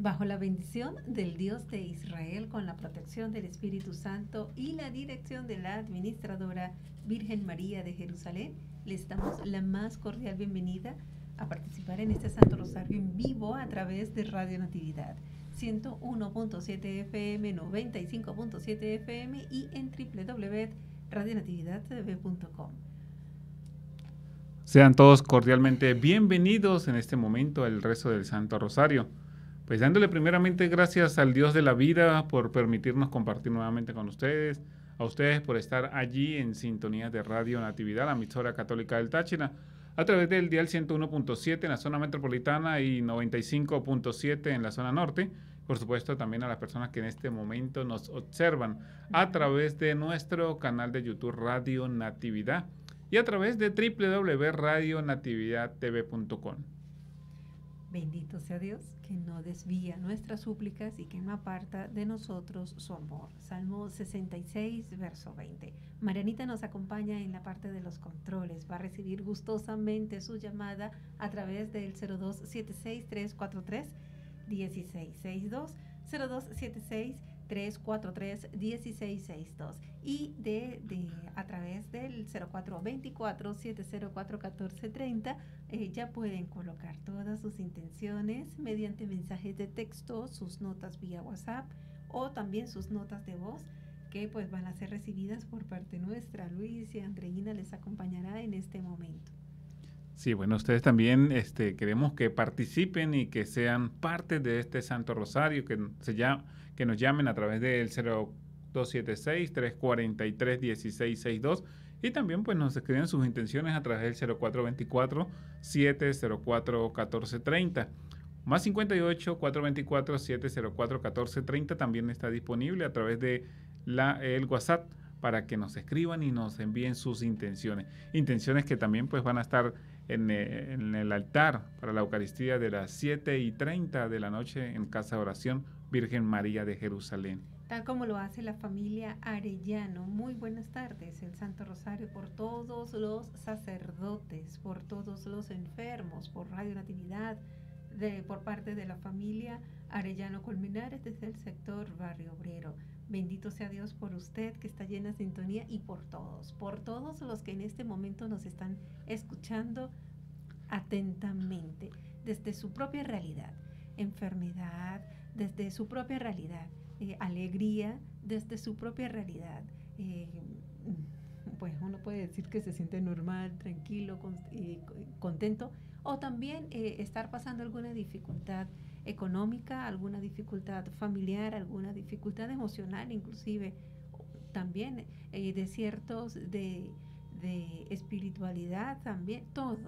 bajo la bendición del Dios de Israel, con la protección del Espíritu Santo y la dirección de la administradora Virgen María de Jerusalén, les damos la más cordial bienvenida a participar en este Santo Rosario en vivo a través de Radio Natividad 101.7 FM, 95.7 FM y en www.radionatividadtv.com. Sean todos cordialmente bienvenidos en este momento al rezo del Santo Rosario. Pues dándole primeramente gracias al Dios de la vida por permitirnos compartir nuevamente con ustedes, a ustedes por estar allí en sintonía de Radio Natividad, la emisora católica del Táchira, a través del dial 101.7 en la zona metropolitana y 95.7 en la zona norte. Por supuesto, también a las personas que en este momento nos observan a través de nuestro canal de YouTube Radio Natividad y a través de www.radionatividadtv.com. Bendito sea Dios, que no desvía nuestras súplicas y que no aparta de nosotros su amor. Salmo 66, verso 20. Marianita nos acompaña en la parte de los controles. Va a recibir gustosamente su llamada a través del 0276-343-1662, 0276-343-1662 y a través del 0424-704-1430 ya pueden colocar todas sus intenciones mediante mensajes de texto, sus notas vía WhatsApp o también sus notas de voz que pues van a ser recibidas por parte nuestra. Luis y Andreina les acompañará en este momento. Sí, bueno, ustedes también queremos que participen y que sean parte de este Santo Rosario, que nos llamen a través del 0276-343-1662 y también pues nos escriben sus intenciones a través del 0424-704-1430. Más 58-424-704-1430 también está disponible a través de el WhatsApp para que nos escriban y nos envíen sus intenciones. Intenciones que también pues van a estar en el altar para la Eucaristía de las 7:30 de la noche en Casa de Oración Virgen María de Jerusalén. Tal como lo hace la familia Arellano. Muy buenas tardes. El Santo Rosario por todos los sacerdotes, por todos los enfermos, por Radio Natividad, por parte de la familia Arellano Colmenares desde el sector Barrio Obrero. Bendito sea Dios por usted que está llena de sintonía y por todos los que en este momento nos están escuchando atentamente desde su propia realidad, enfermedad desde su propia realidad, alegría desde su propia realidad. Pues uno puede decir que se siente normal, tranquilo, contento, o también estar pasando alguna dificultad económica, alguna dificultad familiar, alguna dificultad emocional, inclusive también desiertos de espiritualidad, también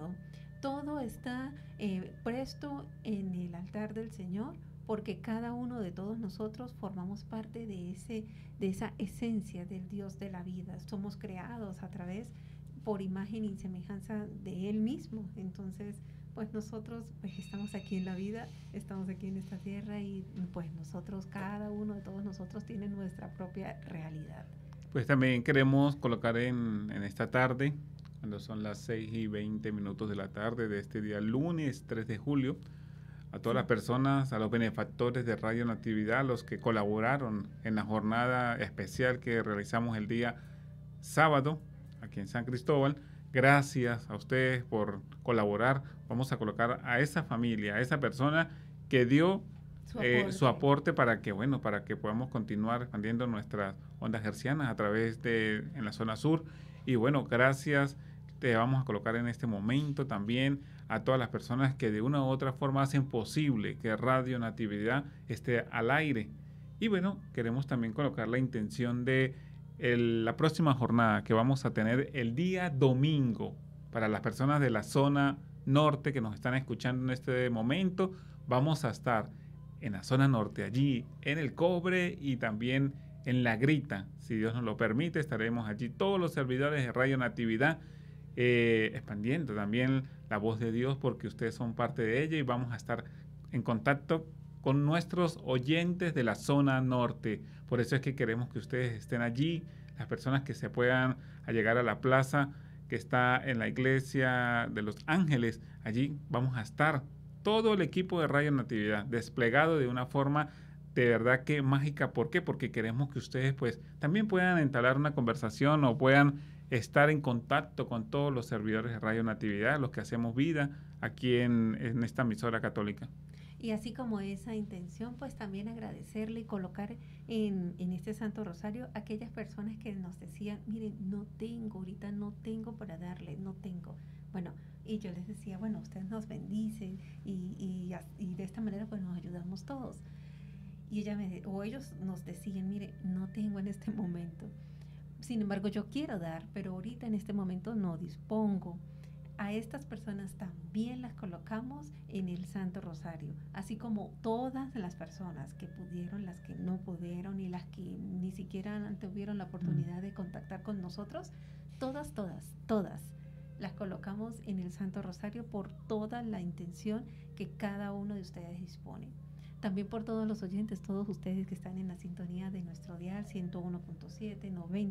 todo está presto en el altar del Señor, porque cada uno de todos nosotros formamos parte de esa esencia del Dios de la vida. Somos creados por imagen y semejanza de Él mismo. Entonces, pues nosotros pues estamos aquí en la vida, estamos aquí en esta tierra y pues cada uno de todos nosotros tiene nuestra propia realidad. Pues también queremos colocar en esta tarde, cuando son las 6:20 de la tarde de este día lunes 3 de julio, a todas las personas, a los benefactores de Radio Natividad, a los que colaboraron en la jornada especial que realizamos el día sábado aquí en San Cristóbal. Gracias a ustedes por colaborar. Vamos a colocar a esa familia, a esa persona que dio su aporte para que podamos continuar expandiendo nuestras ondas hercianas a través en la zona sur. Y bueno, gracias. Te vamos a colocar en este momento también a todas las personas que de una u otra forma hacen posible que Radio Natividad esté al aire. Y bueno, queremos también colocar la intención de la próxima jornada que vamos a tener el día domingo. Para las personas de la zona norte que nos están escuchando en este momento, vamos a estar en la zona norte, allí en el Cobre y también en La Grita. Si Dios nos lo permite, estaremos allí todos los servidores de Radio Natividad expandiendo también la voz de Dios, porque ustedes son parte de ella, y vamos a estar en contacto con nuestros oyentes de la zona norte. Por eso es que queremos que ustedes estén allí, las personas que se puedan llegar a la plaza que está en la iglesia de los Ángeles. Allí vamos a estar todo el equipo de Radio Natividad, desplegado de una forma de verdad que mágica. ¿Por qué? Porque queremos que ustedes pues también puedan entablar una conversación o puedan estar en contacto con todos los servidores de Radio Natividad, los que hacemos vida aquí en esta emisora católica. Y así como esa intención, pues también agradecerle y colocar en este Santo Rosario aquellas personas que nos decían, miren, no tengo, ahorita no tengo para darle, no tengo. Bueno, y yo les decía, bueno, ustedes nos bendicen y de esta manera pues nos ayudamos todos. Y ellos nos decían, mire, no tengo en este momento. Sin embargo, yo quiero dar, pero ahorita en este momento no dispongo. A estas personas también las colocamos en el Santo Rosario, así como todas las personas que pudieron, las que no pudieron y las que ni siquiera tuvieron la oportunidad de contactar con nosotros, todas las colocamos en el Santo Rosario por toda la intención que cada uno de ustedes dispone. También por todos los oyentes, todos ustedes que están en la sintonía de nuestro dial 101.7,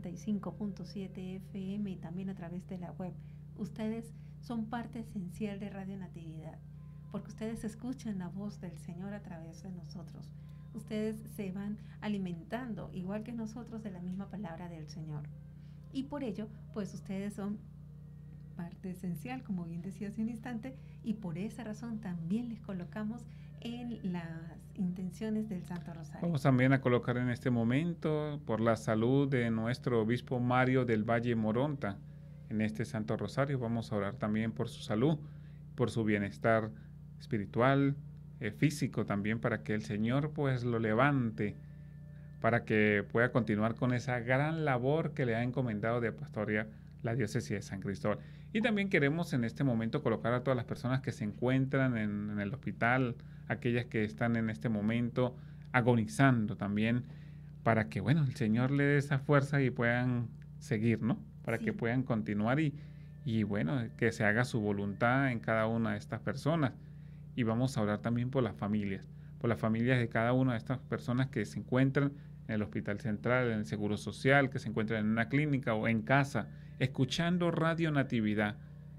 95.7 FM y también a través de la web. Ustedes son parte esencial de Radio Natividad, porque ustedes escuchan la voz del Señor a través de nosotros. Ustedes se van alimentando, igual que nosotros, de la misma palabra del Señor. Y por ello, pues ustedes son parte esencial, como bien decía hace un instante, y por esa razón también les colocamos en las intenciones del Santo Rosario. Vamos también a colocar en este momento por la salud de nuestro obispo Mario del Valle Moronta. En este Santo Rosario vamos a orar también por su salud, por su bienestar espiritual, físico también, para que el Señor pues lo levante, para que pueda continuar con esa gran labor que le ha encomendado de pastorear la diócesis de San Cristóbal. Y también queremos en este momento colocar a todas las personas que se encuentran en el hospital, aquellas que están en este momento agonizando también, para que, bueno, el Señor le dé esa fuerza y puedan seguir, ¿no? Para que puedan continuar y, bueno, que se haga su voluntad en cada una de estas personas. Y vamos a orar también por las familias de cada una de estas personas que se encuentran en el Hospital Central, en el Seguro Social, que se encuentran en una clínica o en casa, escuchando Radio Natividad,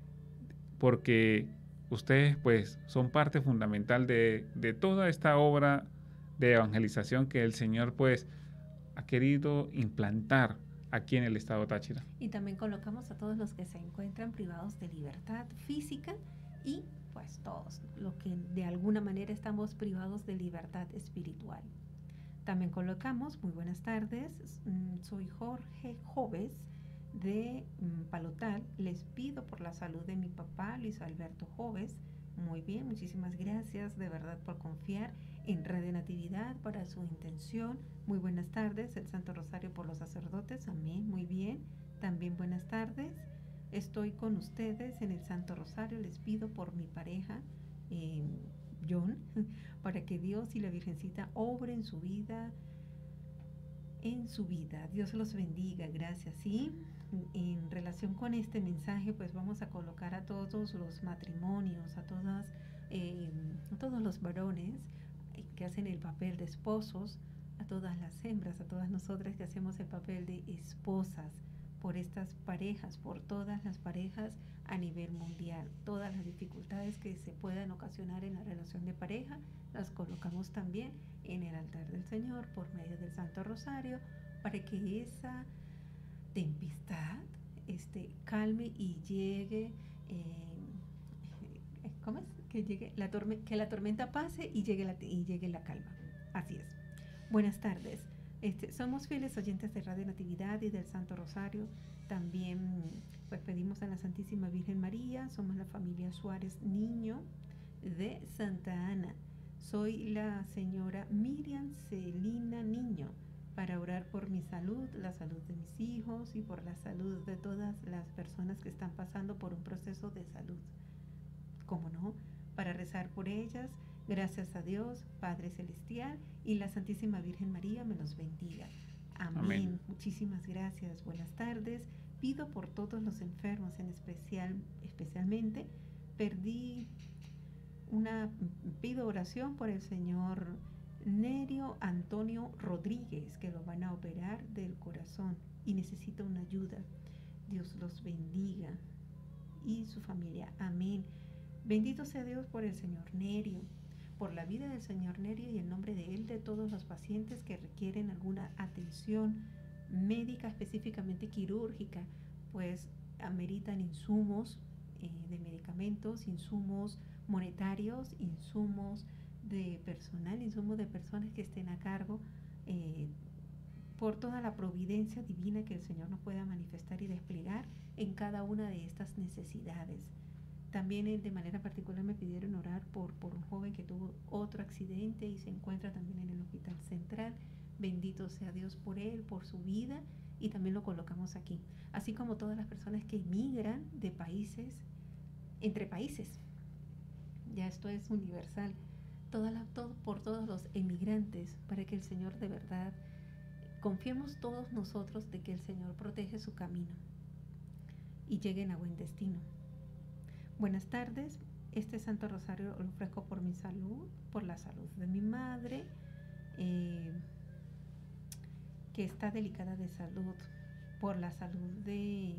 porque ustedes pues son parte fundamental de toda esta obra de evangelización que el Señor pues ha querido implantar aquí en el estado Táchira. Y también colocamos a todos los que se encuentran privados de libertad física y pues todos los que de alguna manera estamos privados de libertad espiritual. También colocamos, muy buenas tardes, soy Jorge Joves de Palotal, les pido por la salud de mi papá Luis Alberto Joves. Muy bien, muchísimas gracias de verdad por confiar en Radio Natividad para su intención. Muy buenas tardes, el Santo Rosario por los sacerdotes, amén, muy bien. También buenas tardes, estoy con ustedes en el Santo Rosario, les pido por mi pareja John, para que Dios y la Virgencita obren en su vida. Dios los bendiga, gracias. Y en relación con este mensaje, pues vamos a colocar a todos los matrimonios, a todos los varones que hacen el papel de esposos, a todas las hembras, a todas nosotras que hacemos el papel de esposas, por estas parejas, por todas las parejas a nivel mundial. Todas las dificultades que se puedan ocasionar en la relación de pareja, las colocamos también en el altar del Señor por medio del Santo Rosario, para que esa tempestad calme y llegue, ¿cómo es? Que la tormenta pase y llegue la calma. Así es. Buenas tardes. Somos fieles oyentes de Radio Natividad y del Santo Rosario. También pues pedimos a la Santísima Virgen María. Somos la familia Suárez Niño de Santa Ana. Soy la señora Miriam Celina Niño, para orar por mi salud, la salud de mis hijos y por la salud de todas las personas que están pasando por un proceso de salud. ¿Cómo no? Para rezar por ellas. Gracias a Dios, Padre Celestial, y la Santísima Virgen María me los bendiga. Amén. Amén. Muchísimas gracias. Buenas tardes. Pido por todos los enfermos, especialmente pido oración por el señor Nerio Antonio Rodríguez, que lo van a operar del corazón y necesita una ayuda. Dios los bendiga y su familia. Amén. Bendito sea Dios por el señor Nerio, por la vida del señor Nerio y en nombre de él de todos los pacientes que requieren alguna atención médica, específicamente quirúrgica, pues ameritan insumos de medicamentos, insumos monetarios, insumos de personal, insumos de personas que estén a cargo por toda la providencia divina que el Señor nos pueda manifestar y desplegar en cada una de estas necesidades. También de manera particular me pidieron orar por un joven que tuvo otro accidente y se encuentra también en el hospital central. Bendito sea Dios por él, por su vida, y también lo colocamos aquí. Así como todas las personas que emigran de países, entre países. Ya esto es universal. Por todos los emigrantes, para que el Señor de verdad, confiemos todos nosotros de que el Señor protege su camino y lleguen a buen destino. Buenas tardes, este Santo Rosario lo ofrezco por mi salud, por la salud de mi madre, que está delicada de salud, por la salud de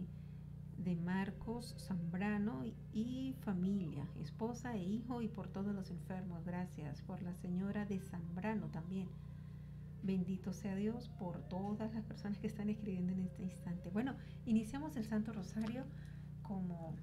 Marcos Zambrano y familia, esposa e hijo, y por todos los enfermos. Gracias por la señora de Zambrano también. Bendito sea Dios por todas las personas que están escribiendo en este instante. Bueno, iniciamos el Santo Rosario como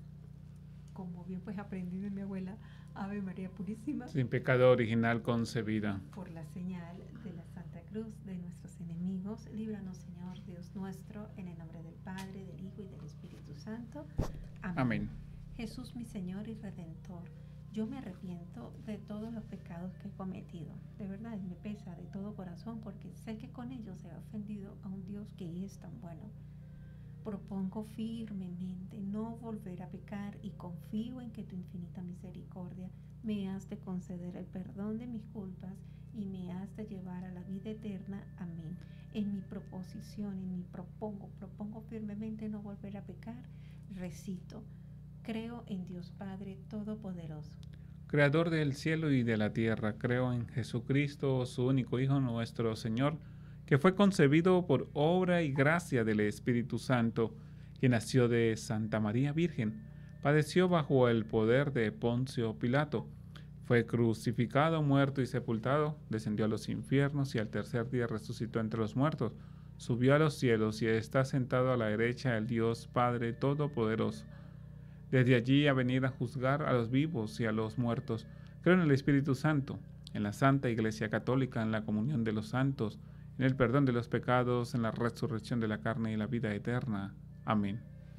bien pues aprendí de mi abuela, Ave María Purísima, sin pecado original concebida. Por la señal de la Santa Cruz de nuestros enemigos, líbranos, Señor Dios nuestro, en el nombre del Padre, del Hijo y del Espíritu Santo. Amén. Amén. Jesús, mi Señor y Redentor, yo me arrepiento de todos los pecados que he cometido. De verdad, me pesa de todo corazón porque sé que con ellos he ofendido a un Dios que es tan bueno. Propongo firmemente no volver a pecar y confío en que tu infinita misericordia me has de conceder el perdón de mis culpas y me has de llevar a la vida eterna. Amén. En mi proposición, propongo firmemente no volver a pecar. Recito: creo en Dios Padre Todopoderoso, Creador del cielo y de la tierra. Creo en Jesucristo, su único Hijo, nuestro Señor, que fue concebido por obra y gracia del Espíritu Santo, que nació de Santa María Virgen, padeció bajo el poder de Poncio Pilato, fue crucificado, muerto y sepultado, descendió a los infiernos y al tercer día resucitó entre los muertos, subió a los cielos y está sentado a la derecha del Dios Padre Todopoderoso. Desde allí a venir a juzgar a los vivos y a los muertos. Creo en el Espíritu Santo, en la Santa Iglesia Católica, en la comunión de los santos, en el perdón de los pecados, en la resurrección de la carne y la vida eterna. Amén.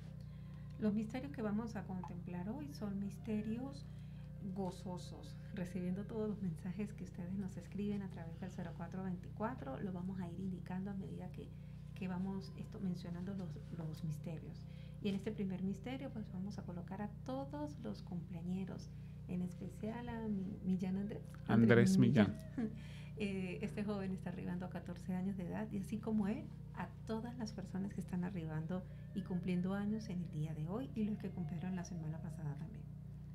Los misterios que vamos a contemplar hoy son misterios gozosos, recibiendo todos los mensajes que ustedes nos escriben a través del 0424. Lo vamos a ir indicando a medida que vamos mencionando los misterios. Y en este primer misterio pues vamos a colocar a todos los cumpleañeros, en especial a Millán Andrés Millán. Este joven está arribando a 14 años de edad, y así como él, a todas las personas que están arribando y cumpliendo años en el día de hoy y los que cumplieron la semana pasada también.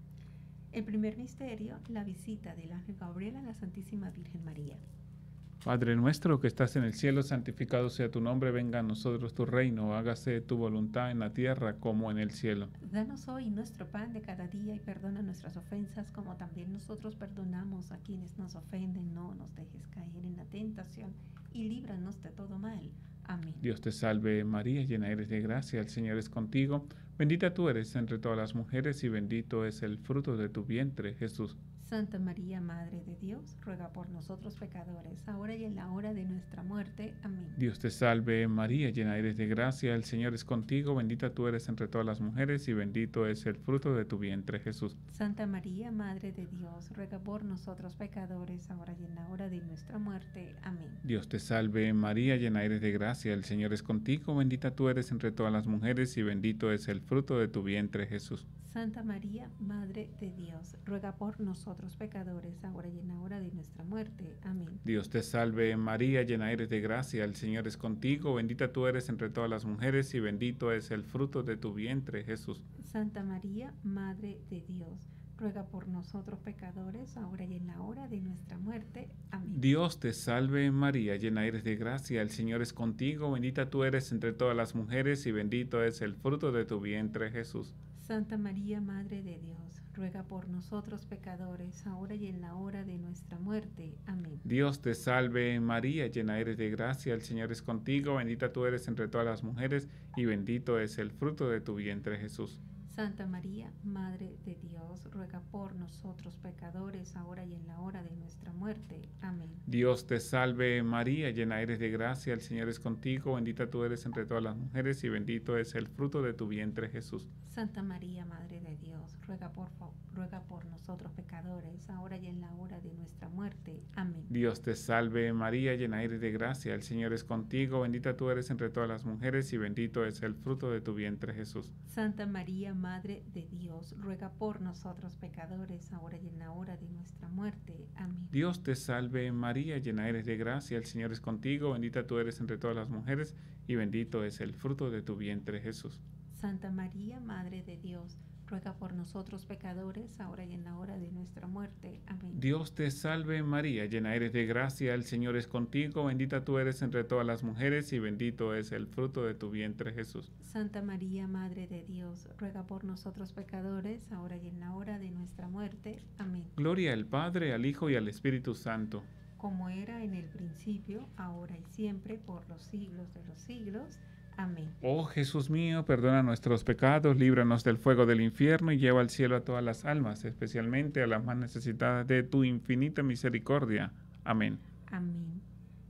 El primer misterio, la visita del ángel Gabriel a la Santísima Virgen María. Padre nuestro que estás en el cielo, santificado sea tu nombre, venga a nosotros tu reino, hágase tu voluntad en la tierra como en el cielo. Danos hoy nuestro pan de cada día y perdona nuestras ofensas como también nosotros perdonamos a quienes nos ofenden. No nos dejes caer en la tentación y líbranos de todo mal. Amén. Dios te salve María, llena eres de gracia, el Señor es contigo. Bendita tú eres entre todas las mujeres y bendito es el fruto de tu vientre, Jesús. Santa María, Madre de Dios, ruega por nosotros pecadores, ahora y en la hora de nuestra muerte. Amén. Dios te salve María, llena eres de gracia, el Señor es contigo, bendita tú eres entre todas las mujeres y bendito es el fruto de tu vientre, Jesús. Santa María, Madre de Dios, ruega por nosotros pecadores, ahora y en la hora de nuestra muerte. Amén. Dios te salve María, llena eres de gracia, el Señor es contigo, bendita tú eres entre todas las mujeres y bendito es el fruto de tu vientre, Jesús. Santa María, Madre de Dios, ruega por nosotros pecadores, ahora y en la hora de nuestra muerte. Amén. Dios te salve María, llena eres de gracia, el Señor es contigo, bendita tú eres entre todas las mujeres y bendito es el fruto de tu vientre, Jesús. Santa María, Madre de Dios, ruega por nosotros pecadores, ahora y en la hora de nuestra muerte. Amén. Dios te salve María, llena eres de gracia, el Señor es contigo, bendita tú eres entre todas las mujeres y bendito es el fruto de tu vientre, Jesús. Santa María, Madre de Dios, ruega por nosotros pecadores, ahora y en la hora de nuestra muerte. Amén. Dios te salve María, llena eres de gracia, el Señor es contigo, bendita tú eres entre todas las mujeres, y bendito es el fruto de tu vientre, Jesús. Santa María, Madre de Dios, ruega por nosotros pecadores, ahora y en la hora de nuestra muerte. Amén. Dios te salve María, llena eres de gracia, el Señor es contigo, bendita tú eres entre todas las mujeres, y bendito es el fruto de tu vientre, Jesús. Santa María, Madre de Dios, ruega por nosotros pecadores, ahora y en la hora de nuestra muerte. Amén. Dios te salve María, llena eres de gracia, el Señor es contigo, bendita tú eres entre todas las mujeres, y bendito es el fruto de tu vientre, Jesús. Santa María, Madre de Dios, ruega por nosotros pecadores, ahora y en la hora de nuestra muerte. Amén. Dios te salve María, llena eres de gracia, el Señor es contigo, bendita tú eres entre todas las mujeres, y bendito es el fruto de tu vientre, Jesús. Santa María, Madre de Dios, ruega por nosotros pecadores, ahora y en la hora de nuestra muerte. Amén. Dios te salve María, llena eres de gracia, el Señor es contigo, bendita tú eres entre todas las mujeres, y bendito es el fruto de tu vientre, Jesús. Santa María, Madre de Dios, ruega por nosotros pecadores, ahora y en la hora de nuestra muerte. Amén. Gloria al Padre, al Hijo y al Espíritu Santo. Como era en el principio, ahora y siempre, por los siglos de los siglos. Amén. Oh Jesús mío, perdona nuestros pecados, líbranos del fuego del infierno y lleva al cielo a todas las almas, especialmente a las más necesitadas de tu infinita misericordia. Amén. Amén.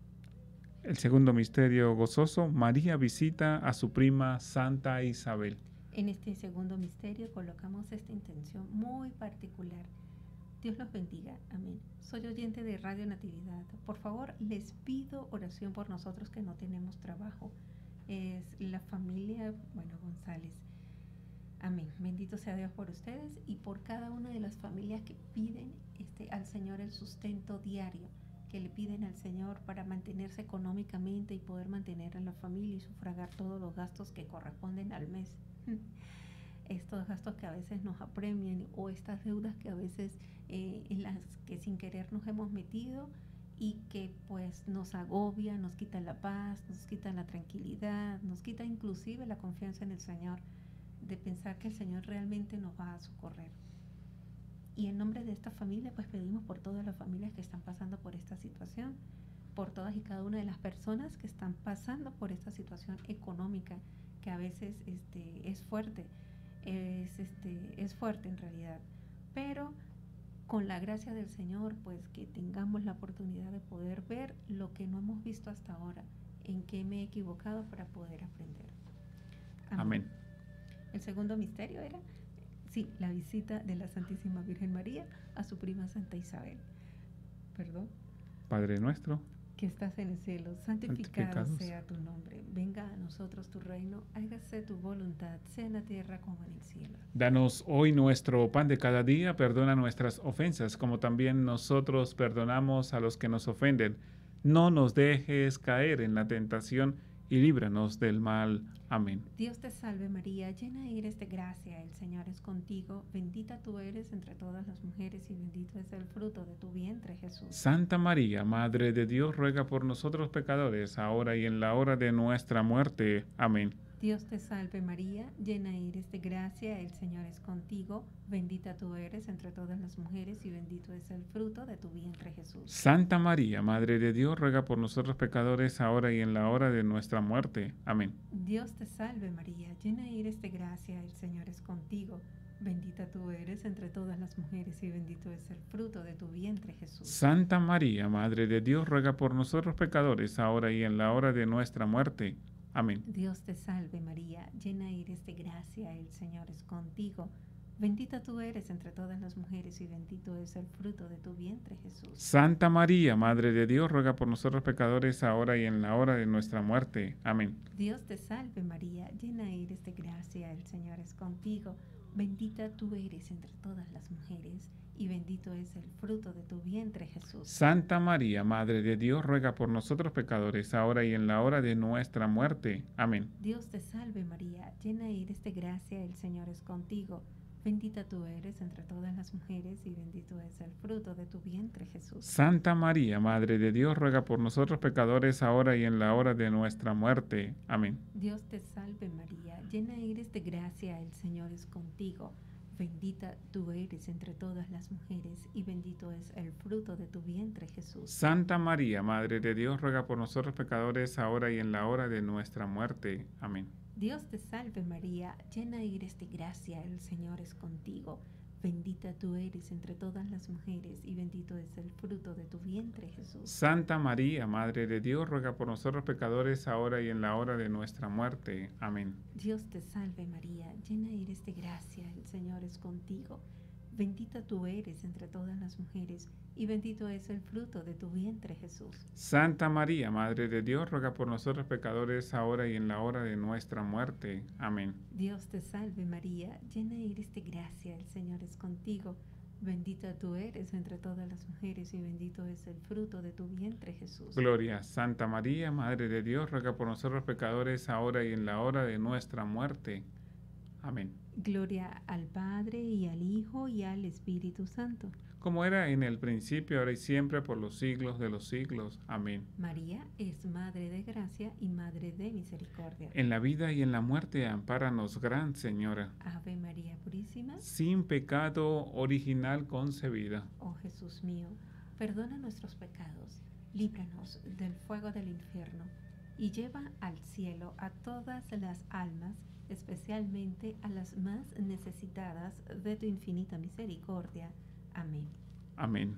El segundo misterio gozoso, María visita a su prima Santa Isabel. En este segundo misterio colocamos esta intención muy particular. Dios los bendiga. Amén. Soy oyente de Radio Natividad. Por favor, les pido oración por nosotros que no tenemos trabajo. Es la familia, González. Amén. Bendito sea Dios por ustedes y por cada una de las familias que piden al Señor el sustento diario, que le piden al Señor para mantenerse económicamente y poder mantener a la familia y sufragar todos los gastos que corresponden al mes. Estos gastos que a veces nos apremian o estas deudas que a veces en las que sin querer nos hemos metido y que pues nos agobia, nos quita la paz, nos quita la tranquilidad, nos quita inclusive la confianza en el Señor, de pensar que el Señor realmente nos va a socorrer. Y en nombre de esta familia pues pedimos por todas las familias que están pasando por esta situación, por todas y cada una de las personas que están pasando por esta situación económica que a veces es fuerte, es fuerte en realidad, pero con la gracia del Señor, pues que tengamos la oportunidad de poder ver lo que no hemos visto hasta ahora, en qué me he equivocado para poder aprender. Amén. El segundo misterio era, la visita de la Santísima Virgen María a su prima Santa Isabel. Perdón. Padre nuestro, que estás en el cielo, santificado sea tu nombre. Venga a nosotros tu reino, hágase tu voluntad, sea en la tierra como en el cielo. Danos hoy nuestro pan de cada día, perdona nuestras ofensas, como también nosotros perdonamos a los que nos ofenden. No nos dejes caer en la tentación y líbranos del mal. Amén. Dios te salve María, llena eres de gracia, el Señor es contigo, bendita tú eres entre todas las mujeres y bendito es el fruto de tu vientre, Jesús. Santa María, Madre de Dios, ruega por nosotros pecadores, ahora y en la hora de nuestra muerte. Amén. Dios te salve María, llena eres de gracia, el Señor es contigo, bendita tú eres entre todas las mujeres y bendito es el fruto de tu vientre, Jesús. Santa María, Madre de Dios, ruega por nosotros pecadores, ahora y en la hora de nuestra muerte. Amén. Dios te salve María, llena eres de gracia, el Señor es contigo, bendita tú eres entre todas las mujeres y bendito es el fruto de tu vientre, Jesús. Santa María, Madre de Dios, ruega por nosotros pecadores, ahora y en la hora de nuestra muerte. Amén. Dios te salve María, llena eres de gracia, el Señor es contigo, bendita tú eres entre todas las mujeres y bendito es el fruto de tu vientre, Jesús. Santa María, Madre de Dios, ruega por nosotros pecadores, ahora y en la hora de nuestra muerte. Amén. Dios te salve María, llena eres de gracia, el Señor es contigo, bendita tú eres entre todas las mujeres y bendito es el fruto de tu vientre, Jesús. Santa María, Madre de Dios, ruega por nosotros pecadores, ahora y en la hora de nuestra muerte. Amén. Dios te salve María, llena eres de gracia, el Señor es contigo, bendita tú eres entre todas las mujeres y bendito es el fruto de tu vientre, Jesús. Santa María, Madre de Dios, ruega por nosotros pecadores, ahora y en la hora de nuestra muerte. Amén. Dios te salve María, llena eres de gracia, el Señor es contigo, Bendita tú eres entre todas las mujeres, y bendito es el fruto de tu vientre, Jesús. Santa María, Madre de Dios, ruega por nosotros pecadores, ahora y en la hora de nuestra muerte. Amén. Dios te salve María, llena eres de gracia, el Señor es contigo. Bendita tú eres entre todas las mujeres, y bendito es el fruto de tu vientre, Jesús. Santa María, Madre de Dios, ruega por nosotros pecadores, ahora y en la hora de nuestra muerte. Amén. Dios te salve María, llena eres de gracia, el Señor es contigo. Bendita tú eres entre todas las mujeres, y bendito es el fruto de tu vientre, Jesús. Santa María, Madre de Dios, ruega por nosotros pecadores, ahora y en la hora de nuestra muerte. Amén. Dios te salve María, llena eres de gracia, el Señor es contigo. Bendita tú eres entre todas las mujeres, y bendito es el fruto de tu vientre, Jesús. Gloria, Santa María, Madre de Dios, ruega por nosotros pecadores, ahora y en la hora de nuestra muerte. Amén. Gloria al Padre, y al Hijo, y al Espíritu Santo. Como era en el principio, ahora y siempre, por los siglos de los siglos. Amén. María es Madre de gracia y Madre de misericordia. En la vida y en la muerte, ampáranos, Gran Señora. Ave María Purísima. Sin pecado original concebida. Oh Jesús mío, perdona nuestros pecados, líbranos del fuego del infierno, y lleva al cielo a todas las almas, especialmente a las más necesitadas de tu infinita misericordia. Amén. Amén.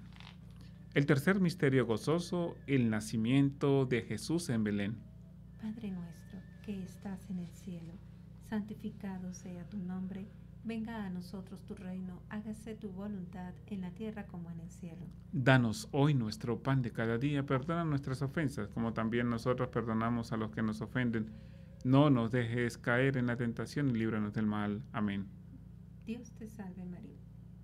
El tercer misterio gozoso, el nacimiento de Jesús en Belén. Padre nuestro, que estás en el cielo, santificado sea tu nombre, venga a nosotros tu reino, hágase tu voluntad en la tierra como en el cielo. Danos hoy nuestro pan de cada día, perdona nuestras ofensas, como también nosotros perdonamos a los que nos ofenden. No nos dejes caer en la tentación y líbranos del mal. Amén. Dios te salve María.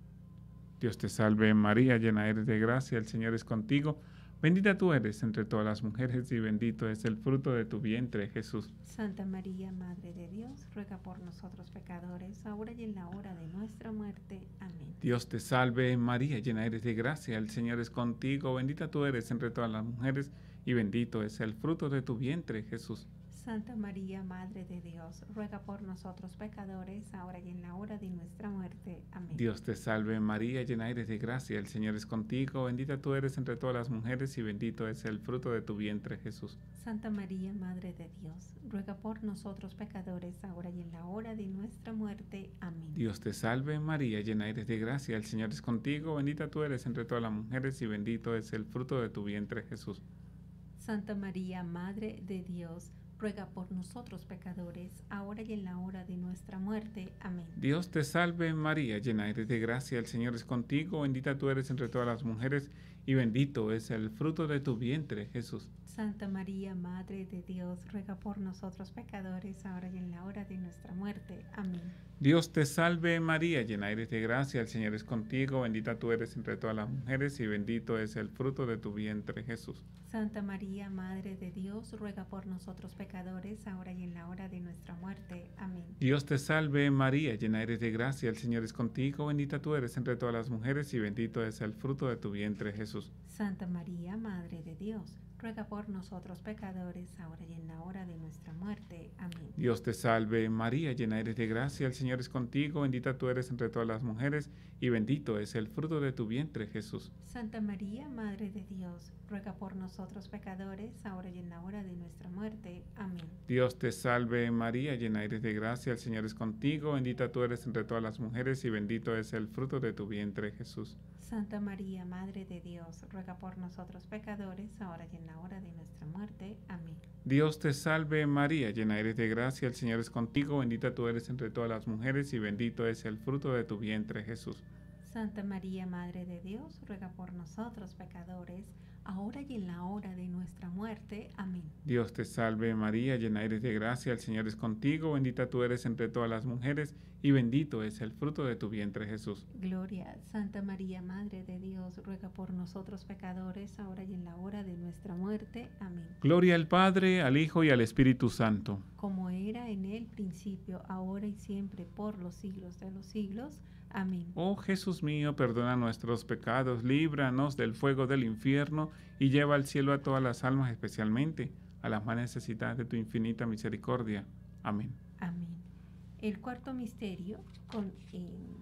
Dios te salve María, llena eres de gracia, el Señor es contigo. Bendita tú eres entre todas las mujeres y bendito es el fruto de tu vientre, Jesús. Santa María, Madre de Dios, ruega por nosotros pecadores, ahora y en la hora de nuestra muerte. Amén. Dios te salve María, llena eres de gracia, el Señor es contigo. Bendita tú eres entre todas las mujeres y bendito es el fruto de tu vientre, Jesús. Santa María, Madre de Dios, ruega por nosotros pecadores, ahora y en la hora de nuestra muerte. Amén. Dios te salve María, llena eres de gracia, el Señor es contigo. Bendita tú eres entre todas las mujeres y bendito es el fruto de tu vientre, Jesús. Santa María, Madre de Dios, ruega por nosotros pecadores, ahora y en la hora de nuestra muerte. Amén. Dios te salve María, llena eres de gracia, el Señor es contigo. Bendita tú eres entre todas las mujeres y bendito es el fruto de tu vientre, Jesús. Santa María, Madre de Dios, ruega por nosotros pecadores, ahora y en la hora de nuestra muerte. Amén. Dios te salve María, llena eres de gracia, el Señor es contigo. Bendita tú eres entre todas las mujeres y bendito es el fruto de tu vientre, Jesús. Santa María, Madre de Dios, ruega por nosotros pecadores, ahora y en la hora de nuestra muerte. Amén. Dios te salve María, llena eres de gracia, el Señor es contigo. Bendita tú eres entre todas las mujeres y bendito es el fruto de tu vientre, Jesús. Santa María, Madre de Dios, ruega por nosotros pecadores, ahora y en la hora de nuestra muerte. Amén. Dios te salve María, llena eres de gracia, el Señor es contigo. Bendita tú eres entre todas las mujeres y bendito es el fruto de tu vientre, Jesús. Santa María, Madre de Dios, ruega por nosotros pecadores, ahora y en la hora de nuestra muerte. Amén. Dios te salve María, llena eres de gracia, el Señor es contigo. Bendita tú eres entre todas las mujeres y bendito es el fruto de tu vientre, Jesús. Santa María, Madre de Dios, ruega por nosotros pecadores, ahora y en la hora de nuestra muerte. Amén. Dios te salve María, llena eres de gracia, el Señor es contigo. Bendita tú eres entre todas las mujeres y bendito es el fruto de tu vientre, Jesús. Santa María, Madre de Dios, ruega por nosotros pecadores, ahora y en la hora de nuestra muerte. Amén. Dios te salve María, llena eres de gracia, el Señor es contigo. Bendita tú eres entre todas las mujeres y bendito es el fruto de tu vientre, Jesús. Santa María, Madre de Dios, ruega por nosotros pecadores, ahora y en la hora de nuestra muerte. Amén. Dios te salve María, llena eres de gracia, el Señor es contigo. Bendita tú eres entre todas las mujeres y bendito es el fruto de tu vientre, Jesús. Gloria, Santa María, Madre de Dios, ruega por nosotros pecadores, ahora y en la hora de nuestra muerte. Amén. Gloria al Padre, al Hijo y al Espíritu Santo. Como era en el principio, ahora y siempre, por los siglos de los siglos. Amén. Oh Jesús mío, perdona nuestros pecados, líbranos del fuego del infierno y lleva al cielo a todas las almas, especialmente a las más necesitadas de tu infinita misericordia. Amén. Amén. El cuarto misterio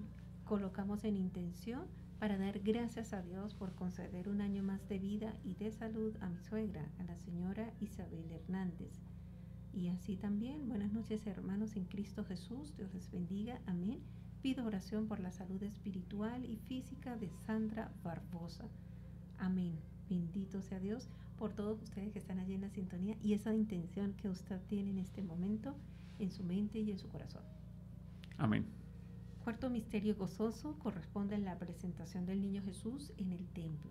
Colocamos en intención para dar gracias a Dios por conceder un año más de vida y de salud a mi suegra, a la señora Isabel Hernández. Y así también, buenas noches hermanos en Cristo Jesús, Dios les bendiga, amén. Pido oración por la salud espiritual y física de Sandra Barbosa, amén. Bendito sea Dios por todos ustedes que están allí en la sintonía y esa intención que usted tiene en este momento en su mente y en su corazón. Amén. Cuarto misterio gozoso corresponde a la presentación del niño Jesús en el templo.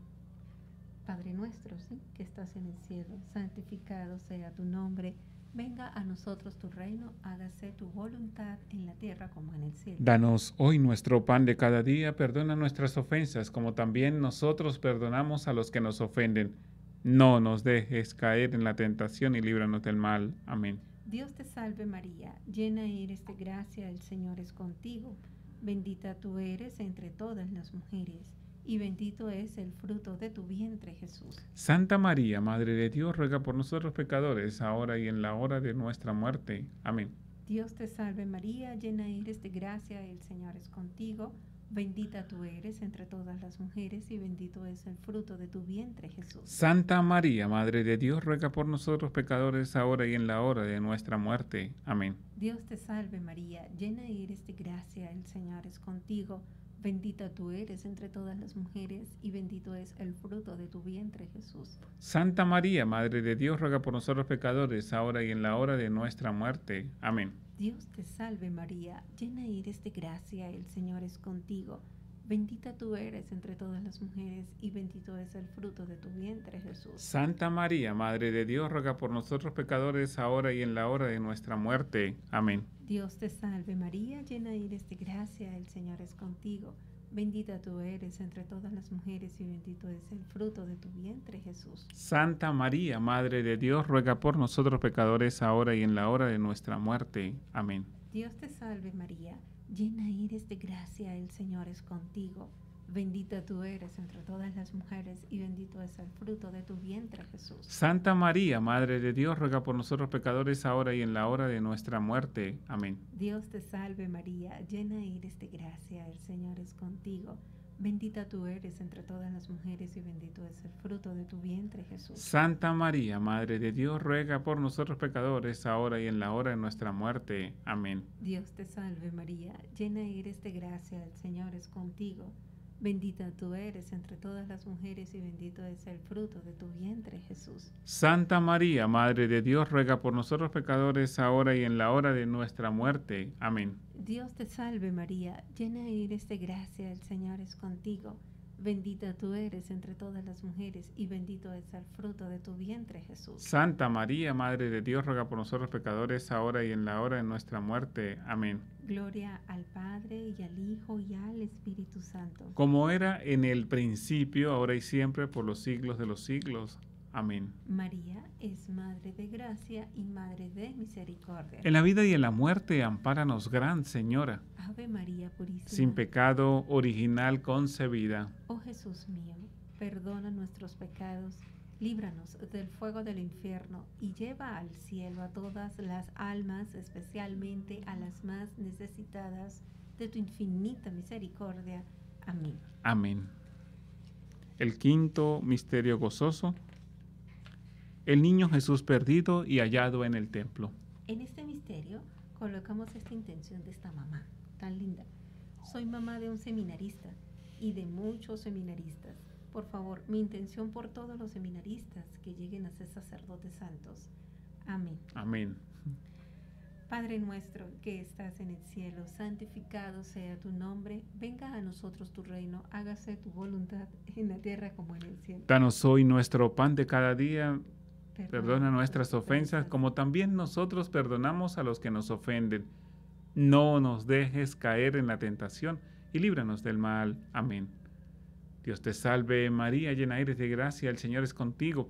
Padre nuestro, ¿sí?, que estás en el cielo, santificado sea tu nombre. Venga a nosotros tu reino, hágase tu voluntad en la tierra como en el cielo. Danos hoy nuestro pan de cada día, perdona nuestras ofensas, como también nosotros perdonamos a los que nos ofenden. No nos dejes caer en la tentación y líbranos del mal. Amén. Dios te salve María, llena eres de gracia, el Señor es contigo. Bendita tú eres entre todas las mujeres, y bendito es el fruto de tu vientre, Jesús. Santa María, Madre de Dios, ruega por nosotros pecadores, ahora y en la hora de nuestra muerte. Amén. Dios te salve María, llena eres de gracia, el Señor es contigo. Bendita tú eres entre todas las mujeres, y bendito es el fruto de tu vientre, Jesús. Santa María, Madre de Dios, ruega por nosotros pecadores, ahora y en la hora de nuestra muerte. Amén. Dios te salve María, llena eres de gracia, el Señor es contigo. Bendita tú eres entre todas las mujeres, y bendito es el fruto de tu vientre, Jesús. Santa María, Madre de Dios, ruega por nosotros pecadores, ahora y en la hora de nuestra muerte. Amén. Dios te salve María, llena eres de gracia, el Señor es contigo. Bendita tú eres entre todas las mujeres, y bendito es el fruto de tu vientre, Jesús. Santa María, Madre de Dios, ruega por nosotros pecadores, ahora y en la hora de nuestra muerte. Amén. Dios te salve María, llena eres de gracia, el Señor es contigo. Bendita tú eres entre todas las mujeres, y bendito es el fruto de tu vientre, Jesús. Santa María, Madre de Dios, ruega por nosotros pecadores, ahora y en la hora de nuestra muerte. Amén. Dios te salve María, llena eres de gracia, el Señor es contigo. Bendita tú eres entre todas las mujeres, y bendito es el fruto de tu vientre, Jesús. Santa María, Madre de Dios, ruega por nosotros pecadores, ahora y en la hora de nuestra muerte. Amén. Dios te salve María, llena eres de gracia, el Señor es contigo. Bendita tú eres entre todas las mujeres, y bendito es el fruto de tu vientre, Jesús. Santa María, Madre de Dios, ruega por nosotros pecadores, ahora y en la hora de nuestra muerte. Amén. Dios te salve María, llena eres de gracia, el Señor es contigo. Bendita tú eres entre todas las mujeres, y bendito es el fruto de tu vientre, Jesús. Santa María, Madre de Dios, ruega por nosotros pecadores, ahora y en la hora de nuestra muerte. Amén. Dios te salve María, llena eres de gracia, el Señor es contigo. Bendita tú eres entre todas las mujeres, y bendito es el fruto de tu vientre, Jesús. Santa María, Madre de Dios, ruega por nosotros pecadores, ahora y en la hora de nuestra muerte. Amén. Gloria al Padre, y al Hijo, y al Espíritu Santo. Como era en el principio, ahora y siempre, por los siglos de los siglos. Amén. María es Madre de gracia y Madre de misericordia. En la vida y en la muerte, ampáranos, Gran Señora. Ave María Purísima. Sin pecado original concebida. Oh Jesús mío, perdona nuestros pecados, líbranos del fuego del infierno, y lleva al cielo a todas las almas, especialmente a las más necesitadas de tu infinita misericordia. Amén. Amén. El quinto misterio gozoso. El niño Jesús perdido y hallado en el templo. En este misterio colocamos esta intención de esta mamá tan linda. Soy mamá de un seminarista y de muchos seminaristas. Por favor, mi intención por todos los seminaristas que lleguen a ser sacerdotes santos. Amén. Amén. Padre nuestro que estás en el cielo, santificado sea tu nombre. Venga a nosotros tu reino, hágase tu voluntad en la tierra como en el cielo. Danos hoy nuestro pan de cada día. Perdona nuestras ofensas, como también nosotros perdonamos a los que nos ofenden. No nos dejes caer en la tentación, y líbranos del mal. Amén. Dios te salve María, llena eres de gracia, el Señor es contigo.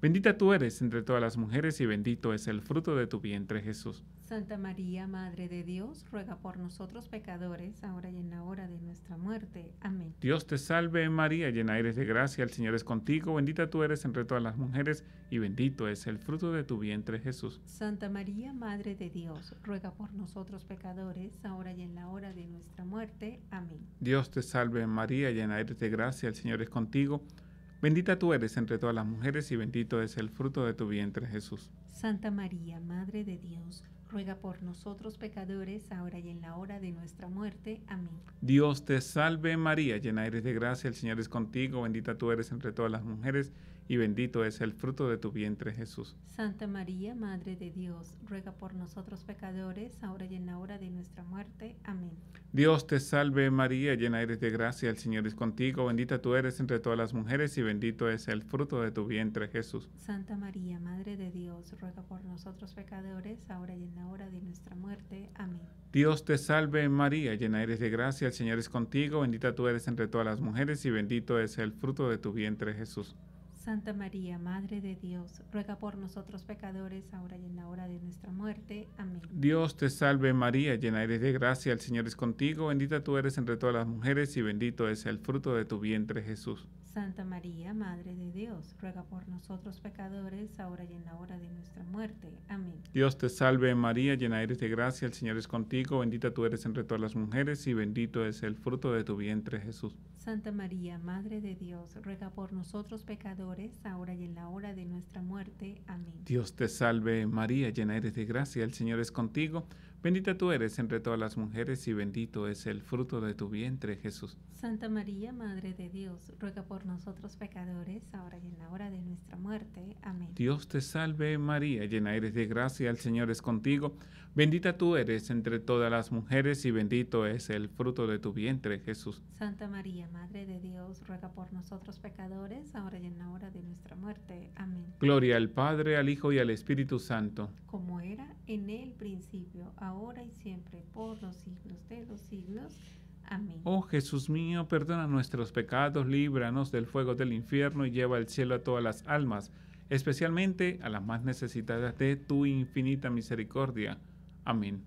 Bendita tú eres entre todas las mujeres y bendito es el fruto de tu vientre, Jesús. Santa María, Madre de Dios, ruega por nosotros pecadores, ahora y en la hora de nuestra muerte. Amén. Dios te salve María, llena eres de gracia, el Señor es contigo, bendita tú eres entre todas las mujeres y bendito es el fruto de tu vientre, Jesús. Santa María, Madre de Dios, ruega por nosotros pecadores, ahora y en la hora de nuestra muerte. Amén. Dios te salve María, llena eres de gracia, el Señor es contigo, bendita tú eres entre todas las mujeres y bendito es el fruto de tu vientre, Jesús. Santa María, Madre de Dios, ruega por nosotros pecadores, ahora y en la hora de nuestra muerte. Amén. Dios te salve María, llena eres de gracia, el Señor es contigo, bendita tú eres entre todas las mujeres y bendito es el fruto de tu vientre, Jesús. Santa María, Madre de Dios, ruega por nosotros pecadores, ahora y en la hora de nuestra muerte. Amén. Dios te salve María, llena eres de gracia, el Señor es contigo, bendita tú eres entre todas las mujeres y bendito es el fruto de tu vientre, Jesús. Santa María, Madre de Dios, ruega por nosotros pecadores, ahora y en la hora de nuestra muerte. Amén. Dios te salve María, llena eres de gracia, el Señor es contigo, bendita tú eres entre todas las mujeres y bendito es el fruto de tu vientre, Jesús. Santa María, Madre de Dios, ruega por nosotros pecadores, ahora y en la hora de nuestra muerte. Amén. Dios te salve María, llena eres de gracia, el Señor es contigo, bendita tú eres entre todas las mujeres y bendito es el fruto de tu vientre, Jesús. Santa María, Madre de Dios, ruega por nosotros pecadores, ahora y en la hora de nuestra muerte. Amén. Dios te salve María, llena eres de gracia, el Señor es contigo, bendita tú eres entre todas las mujeres y bendito es el fruto de tu vientre, Jesús. Santa María, Madre de Dios, ruega por nosotros pecadores, ahora y en la hora de nuestra muerte. Amén. Dios te salve María, llena eres de gracia, el Señor es contigo, bendita tú eres entre todas las mujeres y bendito es el fruto de tu vientre, Jesús. Santa María, Madre de Dios, ruega por nosotros pecadores, ahora y en la hora de nuestra muerte. Amén. Dios te salve María, llena eres de gracia, el Señor es contigo, bendita tú eres entre todas las mujeres y bendito es el fruto de tu vientre, Jesús. Santa María, Madre de Dios, ruega por nosotros pecadores, ahora y en la hora de nuestra muerte. Amén. Gloria al Padre, al Hijo y al Espíritu Santo. Como era en el principio, ahora y siempre, por los siglos de los siglos. Amén. Oh Jesús mío, perdona nuestros pecados, líbranos del fuego del infierno y lleva al cielo a todas las almas, especialmente a las más necesitadas de tu infinita misericordia. Amén.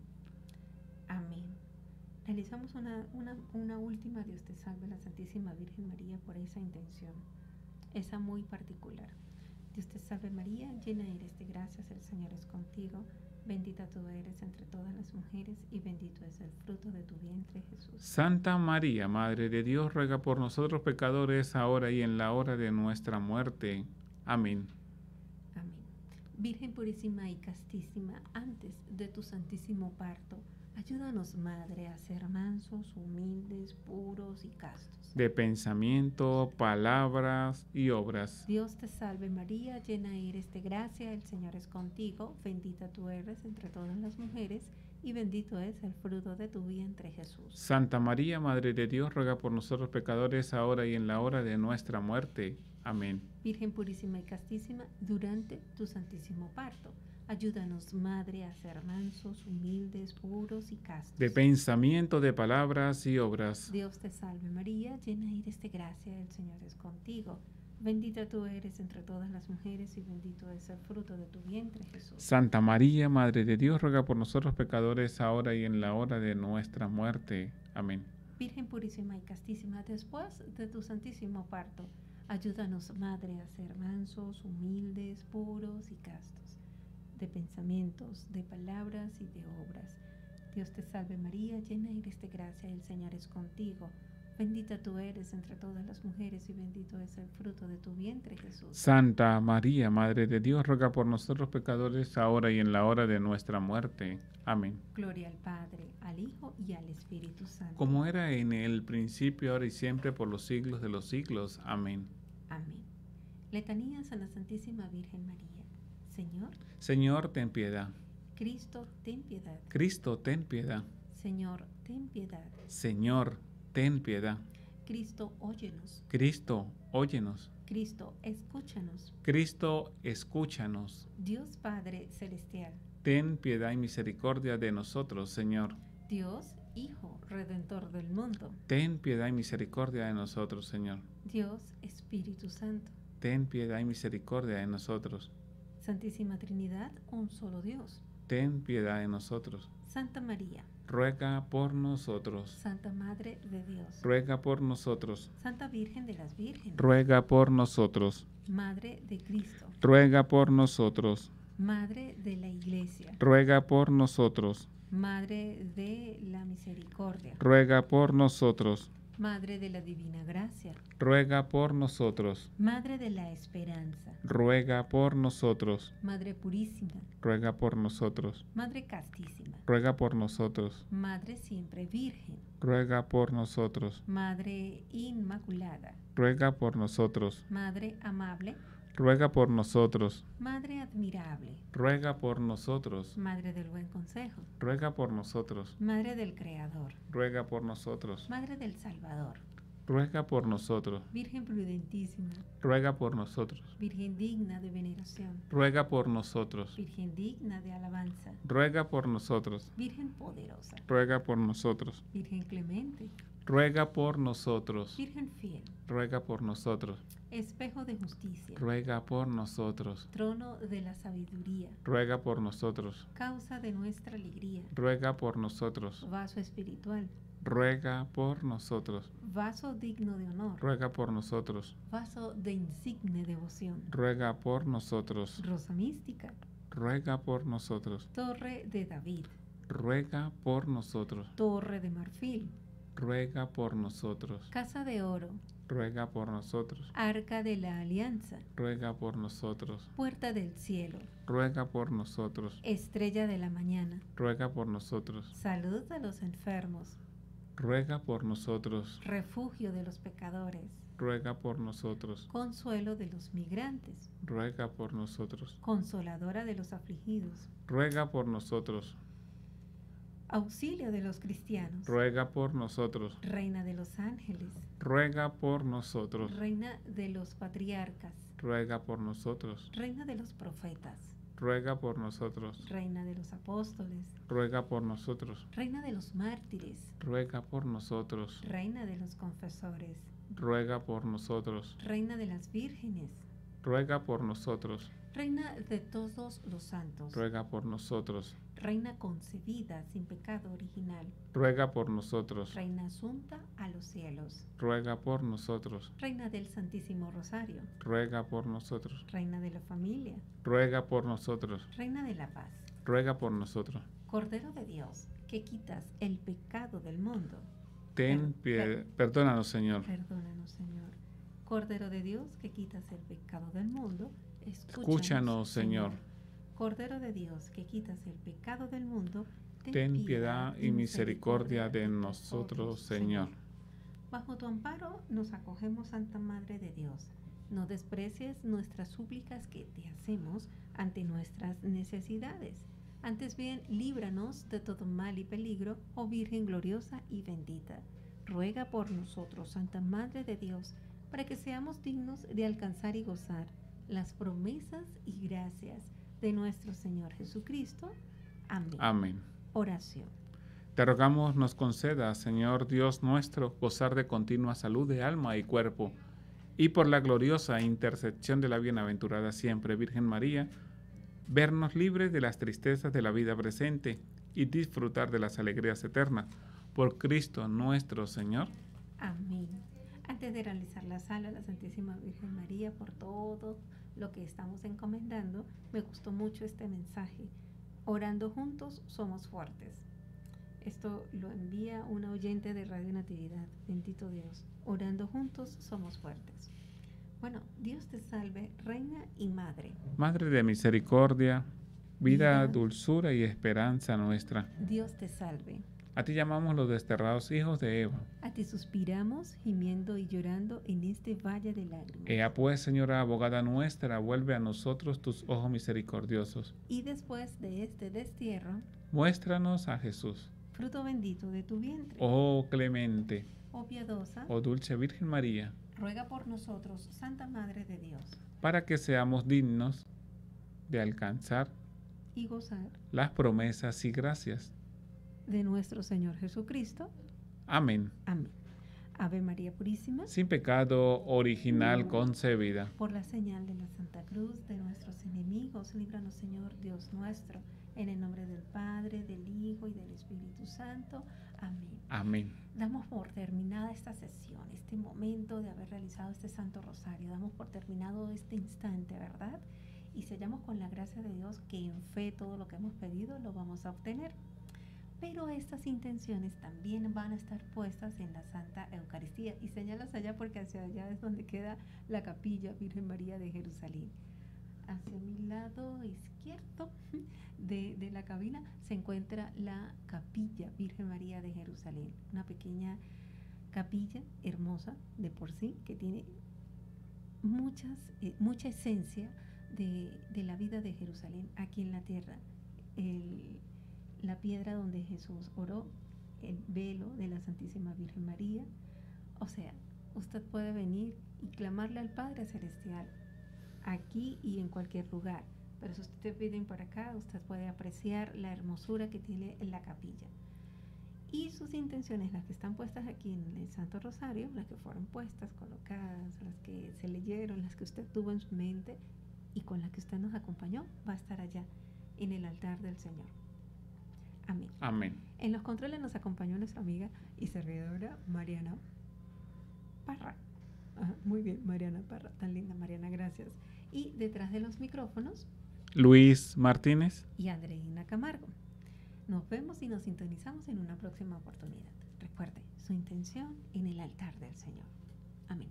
Amén. Realizamos una última Dios te salve, la Santísima Virgen María, por esa intención, esa muy particular. Dios te salve María, llena eres de gracias, el Señor es contigo. Bendita tú eres entre todas las mujeres y bendito es el fruto de tu vientre, Jesús. Santa María, Madre de Dios, ruega por nosotros pecadores, ahora y en la hora de nuestra muerte. Amén. Amén. Virgen purísima y castísima, antes de tu santísimo parto, ayúdanos, Madre, a ser mansos, humildes, puros y castos. De pensamiento, palabras y obras. Dios te salve María, llena eres de gracia, el Señor es contigo, bendita tú eres entre todas las mujeres y bendito es el fruto de tu vientre, Jesús. Santa María, Madre de Dios, ruega por nosotros pecadores, ahora y en la hora de nuestra muerte. Amén. Virgen purísima y castísima, durante tu santísimo parto, ayúdanos, Madre, a ser mansos, humildes, puros y castos. De pensamiento, de palabras y obras. Dios te salve María, llena eres de gracia, el Señor es contigo. Bendita tú eres entre todas las mujeres y bendito es el fruto de tu vientre, Jesús. Santa María, Madre de Dios, ruega por nosotros pecadores, ahora y en la hora de nuestra muerte. Amén. Virgen purísima y castísima, después de tu santísimo parto, ayúdanos, Madre, a ser mansos, humildes, puros y castos, de pensamientos, de palabras y de obras. Dios te salve María, llena eres de gracia, el Señor es contigo. Bendita tú eres entre todas las mujeres y bendito es el fruto de tu vientre, Jesús. Santa María, Madre de Dios, ruega por nosotros pecadores, ahora y en la hora de nuestra muerte. Amén. Gloria al Padre, al Hijo y al Espíritu Santo. Como era en el principio, ahora y siempre, por los siglos de los siglos. Amén. Amén. Letanías a la Santísima Virgen María. Señor, Señor, ten piedad. Cristo, ten piedad. Cristo, ten piedad. Señor, ten piedad. Señor, ten piedad. Cristo, óyenos. Cristo, óyenos. Cristo, escúchanos. Cristo, escúchanos. Dios Padre Celestial. Ten piedad y misericordia de nosotros, Señor. Dios Hijo, Redentor del mundo. Ten piedad y misericordia de nosotros, Señor. Dios Espíritu Santo. ten piedad y misericordia de nosotros. Santísima Trinidad, un solo Dios. Ten piedad de nosotros. Santa María, Ruega por nosotros. Santa Madre de Dios. Ruega por nosotros. Santa Virgen de las Vírgenes. Ruega por nosotros. Madre de Cristo. Ruega por nosotros. Madre de la Iglesia. Ruega por nosotros. Madre de la Misericordia. Ruega por nosotros. Madre de la Divina Gracia. Ruega por nosotros. Madre de la Esperanza. Ruega por nosotros. Madre Purísima. Ruega por nosotros. Madre Castísima. Ruega por nosotros. Madre Siempre Virgen. Ruega por nosotros. Madre Inmaculada. Ruega por nosotros. Madre Amable. Ruega por nosotros. Madre Admirable. Ruega por nosotros. Madre del Buen Consejo. Ruega por nosotros. Madre del Creador. Ruega por nosotros. Madre del Salvador. Ruega por nosotros. Virgen prudentísima. Ruega por nosotros. Virgen digna de veneración. Ruega por nosotros. Virgen digna de alabanza. Ruega por nosotros. Virgen poderosa. Ruega por nosotros. Virgen clemente. Ruega por nosotros. Virgen fiel. Ruega por nosotros. Espejo de justicia. Ruega por nosotros. Trono de la sabiduría. Ruega por nosotros. Causa de nuestra alegría. Ruega por nosotros. Vaso espiritual. Ruega por nosotros. Vaso digno de honor. Ruega por nosotros. Vaso de insigne devoción. Ruega por nosotros. Rosa mística. Ruega por nosotros. Torre de David. Ruega por nosotros. Torre de marfil. Ruega por nosotros. Casa de oro. Ruega por nosotros. Arca de la alianza. Ruega por nosotros. Puerta del cielo. Ruega por nosotros. Estrella de la mañana. Ruega por nosotros. Salud de los enfermos. Ruega por nosotros. Refugio de los pecadores. Ruega por nosotros. Consuelo de los migrantes. Ruega por nosotros. Consoladora de los afligidos. Ruega por nosotros. Auxilio de los cristianos. Ruega por nosotros. Reina de los ángeles. Ruega por nosotros. Reina de los patriarcas. Ruega por nosotros. Reina de los profetas. Ruega por nosotros. Reina de los apóstoles. Ruega por nosotros. Reina de los mártires. Ruega por nosotros. Reina de los confesores. Ruega por nosotros. Reina de las vírgenes. Ruega por nosotros. Reina de todos los santos. Ruega por nosotros. Reina concebida sin pecado original. Ruega por nosotros. Reina asunta a los cielos. Ruega por nosotros. Reina del Santísimo Rosario. Ruega por nosotros. Reina de la familia. Ruega por nosotros. Reina de la paz. Ruega por nosotros. Cordero de Dios, que quitas el pecado del mundo. Ten piedad. Perdónanos, Señor. Perdónanos, Señor. Cordero de Dios, que quitas el pecado del mundo. Escúchanos, Señor. Cordero de Dios, que quitas el pecado del mundo. Ten piedad y misericordia de nosotros, Señor. Bajo tu amparo nos acogemos, Santa Madre de Dios. No desprecies nuestras súplicas que te hacemos ante nuestras necesidades. Antes bien, líbranos de todo mal y peligro, oh Virgen gloriosa y bendita. Ruega por nosotros, Santa Madre de Dios, para que seamos dignos de alcanzar y gozar las promesas y gracias de nuestro Señor Jesucristo. Amén. Amén. Oración. Te rogamos nos conceda, Señor Dios nuestro, gozar de continua salud de alma y cuerpo, y por la gloriosa intercesión de la bienaventurada siempre Virgen María, vernos libres de las tristezas de la vida presente y disfrutar de las alegrías eternas. Por Cristo nuestro Señor. Amén. Antes de realizar la sala a la Santísima Virgen María por todo lo que estamos encomendando, me gustó mucho este mensaje. Orando juntos somos fuertes. Esto lo envía una oyente de Radio Natividad. Bendito Dios. Orando juntos somos fuertes. Bueno, Dios te salve, Reina y Madre. Madre de misericordia, vida, dulzura y esperanza nuestra. Dios te salve. A ti llamamos los desterrados hijos de Eva. A ti suspiramos, gimiendo y llorando en este valle de lágrimas. Ea pues, Señora abogada nuestra, vuelve a nosotros tus ojos misericordiosos. Y después de este destierro, muéstranos a Jesús. Fruto bendito de tu vientre. Oh clemente, oh piadosa, oh dulce Virgen María, ruega por nosotros, Santa Madre de Dios, para que seamos dignos de alcanzar y gozar las promesas y gracias de nuestro Señor Jesucristo. Amén. Amén. Ave María Purísima, sin pecado original concebida. por la señal de la Santa Cruz de nuestros enemigos, líbranos Señor Dios nuestro, en el nombre del Padre, del Hijo y del Espíritu Santo. Amén. Amén. Damos por terminada esta sesión, este momento de haber realizado este Santo Rosario. Damos por terminado este instante, ¿verdad? Y sellamos con la gracia de Dios que en fe todo lo que hemos pedido lo vamos a obtener. Pero estas intenciones también van a estar puestas en la Santa Eucaristía. Y señalas allá porque hacia allá es donde queda la capilla Virgen María de Jerusalén. Hacia mi lado izquierdo de la cabina se encuentra la capilla Virgen María de Jerusalén. Una pequeña capilla hermosa de por sí que tiene mucha esencia de la vida de Jerusalén aquí en la tierra. La piedra donde Jesús oró, el velo de la Santísima Virgen María. O sea, usted puede venir y clamarle al Padre Celestial aquí y en cualquier lugar. Pero si usted viene por acá, usted puede apreciar la hermosura que tiene la capilla. Y sus intenciones, las que están puestas aquí en el Santo Rosario, las que fueron puestas, colocadas, las que se leyeron, las que usted tuvo en su mente y con las que usted nos acompañó, va a estar allá en el altar del Señor. Amén. Amén. En los controles nos acompañó nuestra amiga y servidora Mariana Parra. Muy bien, Mariana Parra, tan linda Mariana, gracias. Y detrás de los micrófonos, Luis Martínez y Andreina Camargo. Nos vemos y nos sintonizamos en una próxima oportunidad. Recuerde, su intención en el altar del Señor. Amén.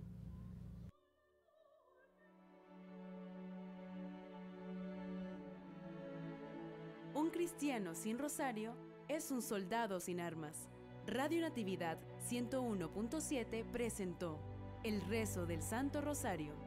Un cristiano sin rosario es un soldado sin armas. Radio Natividad 101.7 presentó el rezo del Santo Rosario.